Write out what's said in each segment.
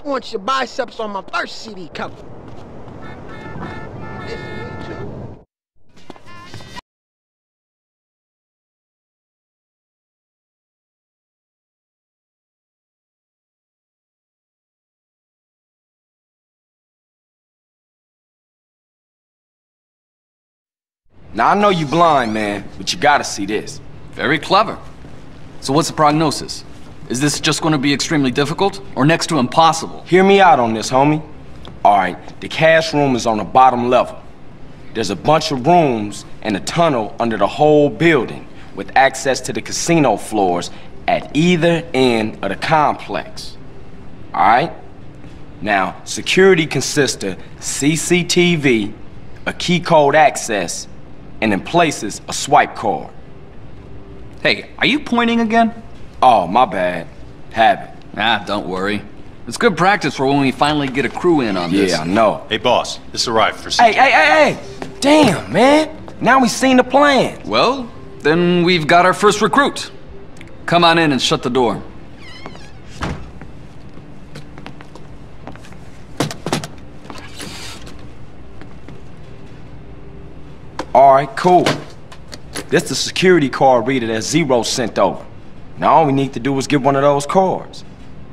I want your biceps on my first CD cover. This me too. Now, I know you blind, man, but you gotta see this. Very clever. So what's the prognosis? Is this just going to be extremely difficult, or next to impossible? Hear me out on this, homie. Alright, the cash room is on the bottom level. There's a bunch of rooms and a tunnel under the whole building, with access to the casino floors at either end of the complex. Alright? Now, security consists of CCTV, a key code access, and in places, a swipe card. Hey, are you pointing again? Oh, my bad. Habit. Ah, don't worry. It's good practice for when we finally get a crew in on this. Yeah, I know. Hey, boss, this arrived for Hey! Damn, man. Now we seen the plan. Well, then we've got our first recruit. Come on in and shut the door. Alright, cool. This the security card reader that Zero sent over. Now all we need to do is get one of those cards.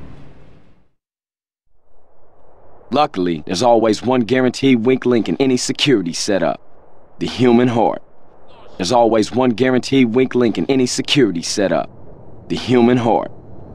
Luckily, there's always one guaranteed weak link in any security setup. The human heart. There's always one guaranteed weak link in any security setup. The human heart.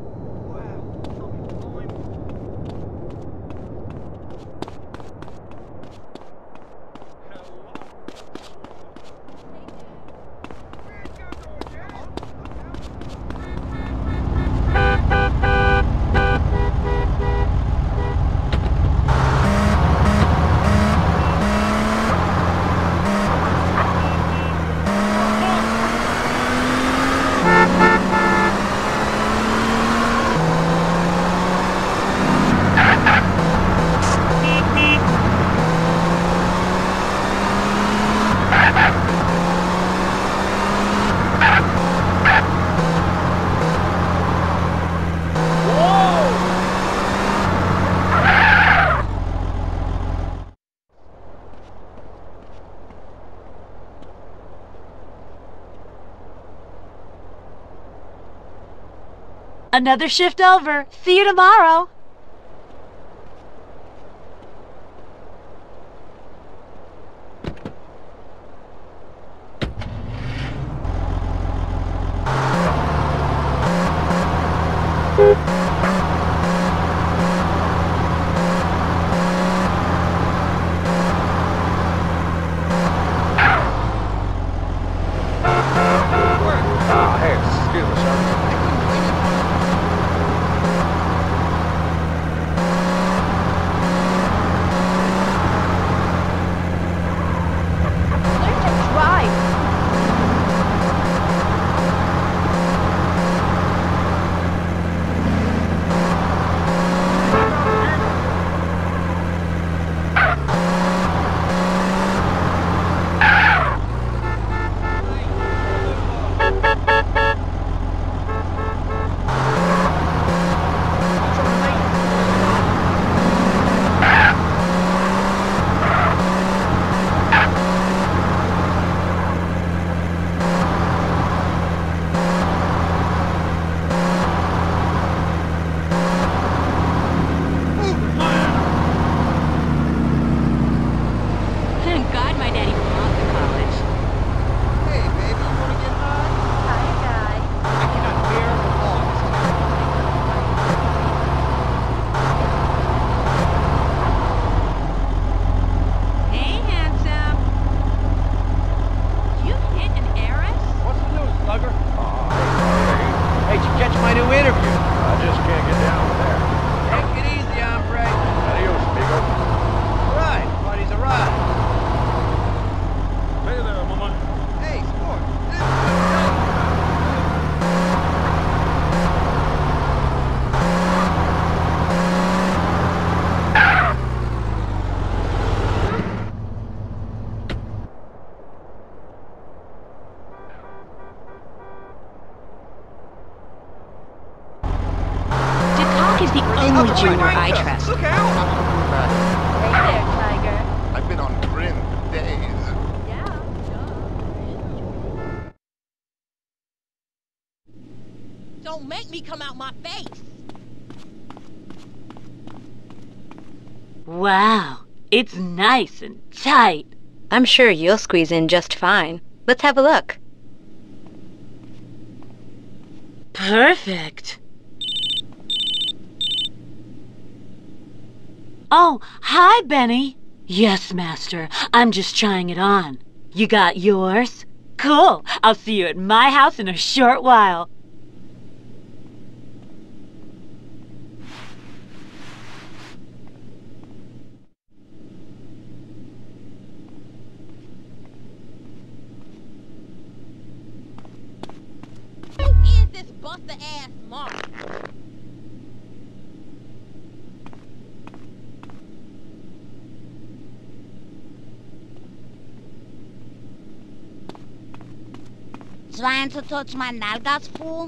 Another shift over. See you tomorrow. the only junior I trust. Look out! Hey there, Tiger. I've been on grim for days. Yeah, Don't make me come out my face. wow, it's nice and tight. I'm sure you'll squeeze in just fine. Let's have a look. Perfect. Oh, hi, Benny. Yes, Master. I'm just trying it on. You got yours? Cool. I'll see you at my house in a short while. Who is this buster-ass Mark? Trying to touch my nalgas, fool?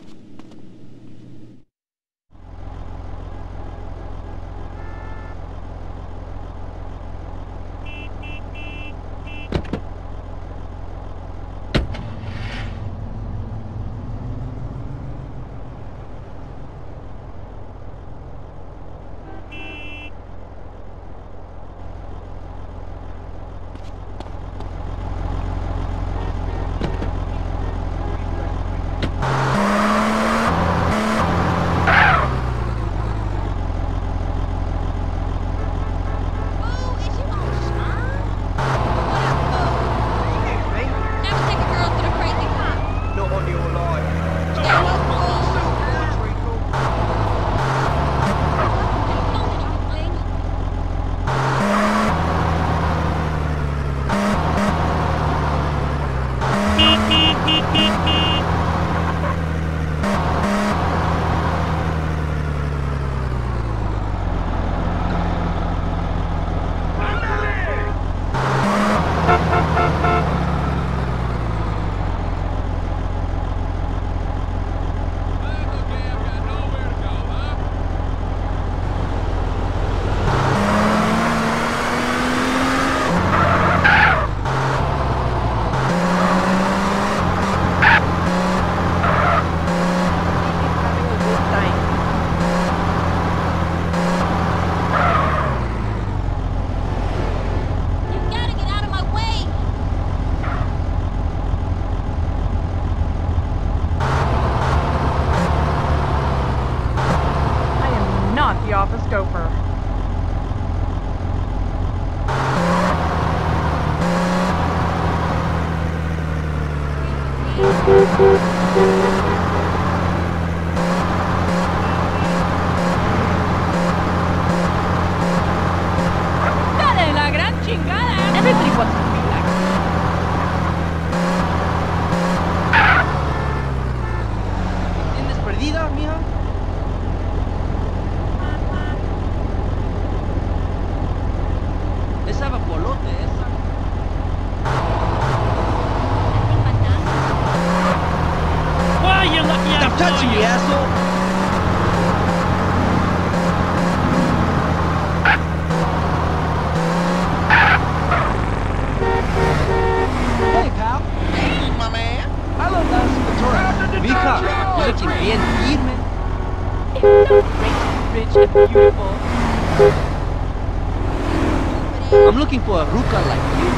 I'm looking for a ruka like you.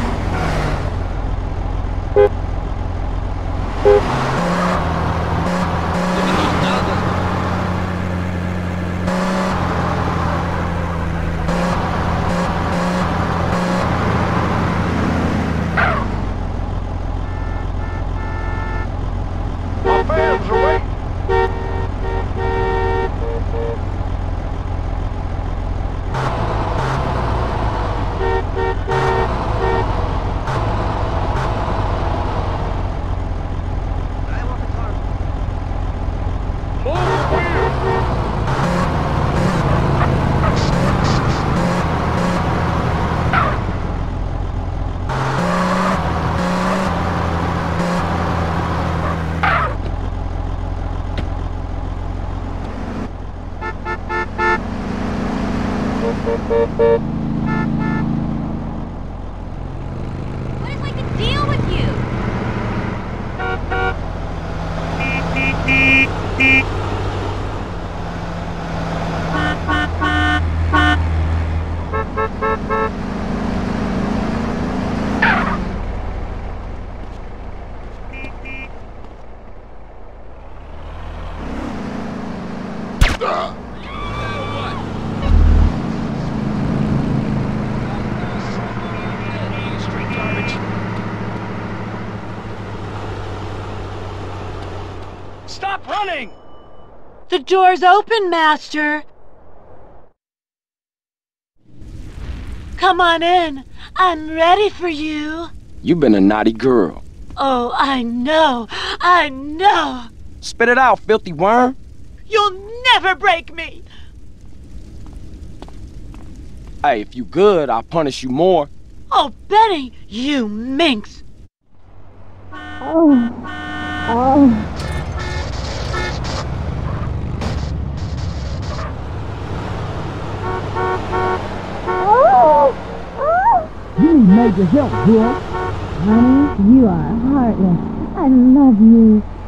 Look at those nalgas. My fans are waiting. What is like the deal with you? Stop running! The door's open, Master. Come on in. I'm ready for you. You've been a naughty girl. Oh, I know. I know. Spit it out, filthy worm. You'll never break me. Hey, if you good, I'll punish you more. Oh, Benny, you minx. You need major help, boy. Honey, you are heartless. I love you.